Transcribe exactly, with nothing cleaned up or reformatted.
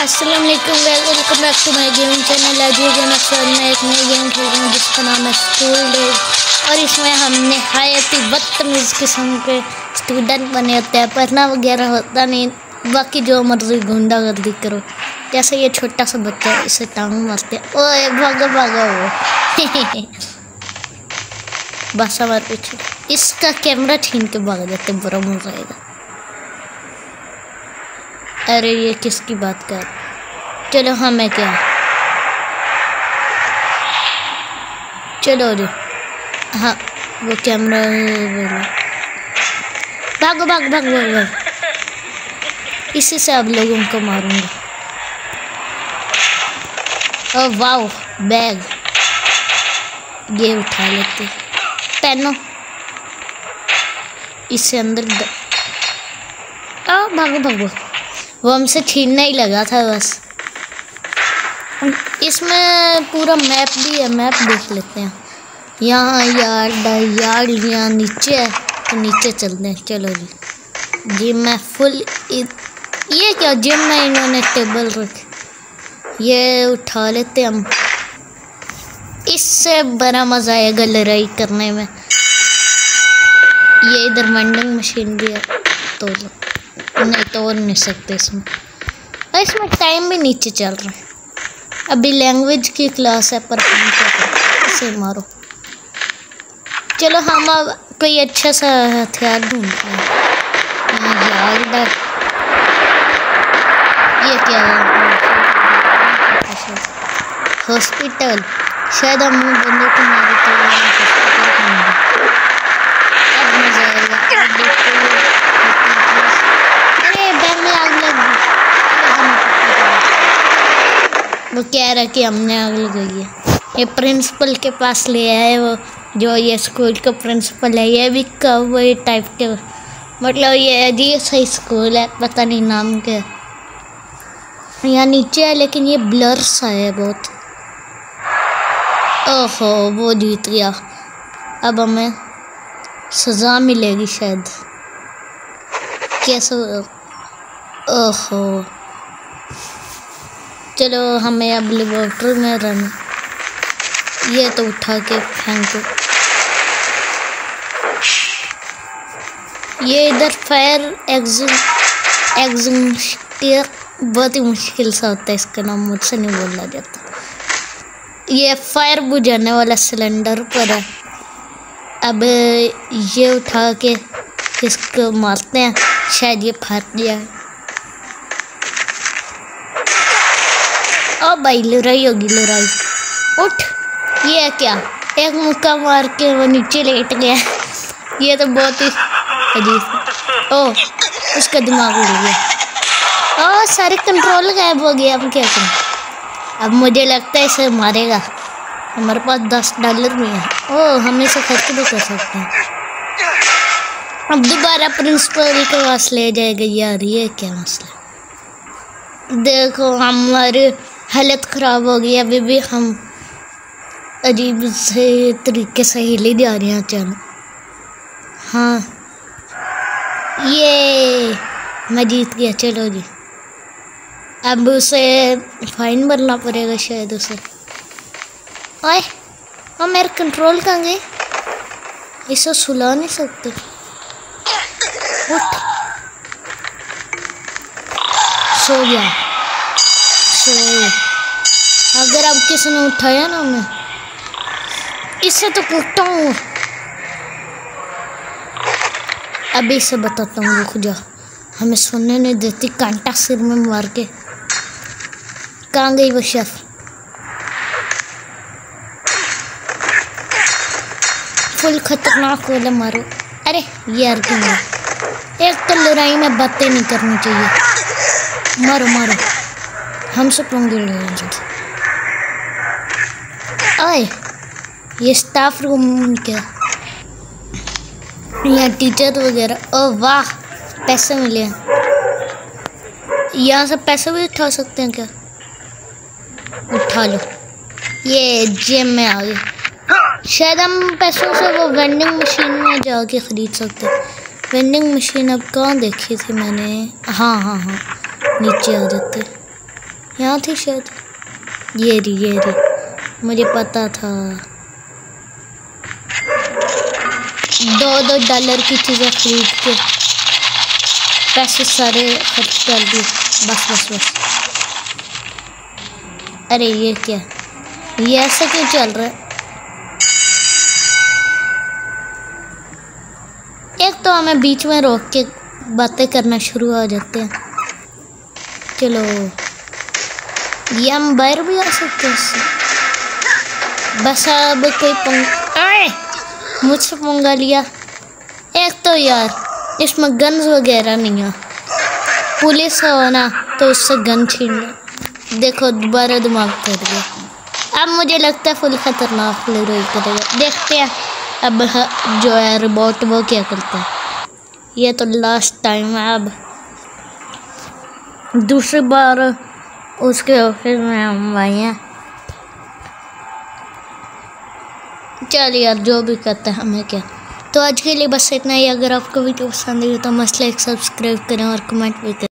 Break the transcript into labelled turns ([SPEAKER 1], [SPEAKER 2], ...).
[SPEAKER 1] अस्सलाम वालेकुम, welcome back to my gaming channel. आज ये गेम एक्सप्लोर में एक नई गेम खेल रही हूँ जिसका नाम है स्कूल डेज। और इसमें हम नहायत ही बदतमीज़ किस्म के स्टूडेंट बने होते हैं, पढ़ना वगैरह होता नहीं, बाकी जो मर्जी गुंडागर्दी करो। जैसे ये छोटा सा बच्चा है, इसे टांग मारते हैं। ओए भागो भागो वो बस हमारे पीछे इसका कैमरा छीन के भाग जाते, बुरा मजा आएगा। अरे ये किसकी बात कर, चलो हमें क्या, चलो रे। हाँ वो कैमरा बोलो, भागो भाग भाग भाग भाग, इसी से अब लोगों को मारूंगा। ओ वाओ बैग, ये उठा लेते, पहनो इसे अंदर द... आ भागो भागो, वो हमसे छीनने ही लगा था बस। इसमें पूरा मैप भी है, मैप देख लेते हैं। यहाँ यार्ड यार्ड यहाँ नीचे है, तो नीचे चलते हैं। चलो जी, जिम में फुल, ये क्या जिम में इन्होंने टेबल रखे, ये उठा लेते हम। इससे बड़ा मज़ा आएगा लड़ाई करने में। ये इधर वेंडिंग मशीन भी है, तो नहीं तोड़ नहीं सकते इसमें। और इसमें टाइम भी नीचे चल रहा है। अभी लैंग्वेज की क्लास है, पर हम क्या करें, इसे मारो। चलो हम अब कोई अच्छा सा हथियार ढूंढते हैं। ये क्या है, हॉस्पिटल, शायद हम बंदे को मारे तो अब मजा आएगा। वो कह रहा कि हमने आग लगाई है। ये प्रिंसिपल के पास ले आए, वो जो ये स्कूल का प्रिंसिपल है। ये भी कब ये टाइप के, मतलब ये अजीब सा स्कूल है, पता नहीं नाम क्या। यहाँ नीचे है लेकिन ये ब्लर सा है बहुत। ओहो वो जीत गया, अब हमें सज़ा मिलेगी शायद। कैसे, ओहो चलो हमें अब लेबोरेटरी में रहना। ये तो उठा के फेंको। ये इधर फायर एग्जिट एग्जिट बहुत ही मुश्किल सा होता है, इसका नाम मुझसे नहीं बोला जाता। ये फायर बुझाने वाला सिलेंडर पर है। अब ये उठा के इसको मारते हैं, शायद ये फट जाए। ओ भाई लड़ाई होगी, लड़ाई। उठ, ये है क्या, एक मुक्का मार के वो नीचे लेट गया। ये तो बहुत ही अजीब। ओ उसका दिमाग उड़ गया। ओ सारे कंट्रोल गायब हो गया। अब क्या करें, अब मुझे लगता है इसे मारेगा। हमारे पास दस डॉलर भी है। ओ हम इसे खर्च भी कर सकते हैं। अब दोबारा प्रिंसिपल के पास ले जाएगा। यार ये क्या मसला, देखो हमारी हालत ख़राब हो गई। अभी भी हम अजीब से तरीके से हिले जा रहे हैं चल। हाँ ये मैं जीत गया। चलो जी, अब उसे फाइन भरना पड़ेगा शायद उसे। ओए और मेरे कंट्रोल कहाँ गए, इसे सुला नहीं सकते। उठ, सो गया, सो। अगर अब किसी ने उठाया ना, मैं इससे तो कूदता हूँ। अभी इसे बताता हूँ, रुक जा, हमें सोने नहीं देती, कांटा सिर में मार के। कहाँ गई वो शेफ, फुल खतरनाक वाला मारो। अरे यार क्यों, एक तो लड़ाई में बातें नहीं करनी चाहिए। मारो मारो, हम सब पंगे ले रहे। ओए ये स्टाफ रूम क्या, यहाँ टीचर वगैरह। ओह वाह पैसे मिले हैं, यहाँ से पैसे भी उठा सकते हैं क्या, उठा लो। ये जेब में आ गए। शायद हम पैसों से वो वेंडिंग मशीन में जाके ख़रीद सकते हैं। वेंडिंग मशीन अब कहाँ देखी थी मैंने, हाँ हाँ हाँ नीचे आ जाते। यहाँ थी शायद। ये रही ये रही, मुझे पता था। दो दो डॉलर की चीज़ें खरीद के पैसे सारे खर्च कर दिए। बस बस बस। अरे ये क्या, ये ऐसा क्यों चल रहा है? एक तो हमें बीच में रोक के बातें करना शुरू हो जाते हैं। चलो, ये हम बाहर भी आ सकते हैं इससे। बस अब कोई पंग आए मुझसे पंगा लिया। एक तो यार इसमें गन्स वगैरह नहीं है, पुलिस हो ना तो उससे गन छीन ले। देखो दोबारा दिमाग कर गया। अब मुझे लगता है फुल खतरनाक लड़ाई करेगा। देखते हैं अब जो है रोबोट वो क्या करता है। ये तो लास्ट टाइम है। अब दूसरी बार उसके ऑफिस में हम आए हैं। चल यार जो भी करता है हमें क्या। तो आज के लिए बस इतना ही। अगर आपको वीडियो पसंद आई तो मस्त लाइक सब्सक्राइब करें और कमेंट भी करें।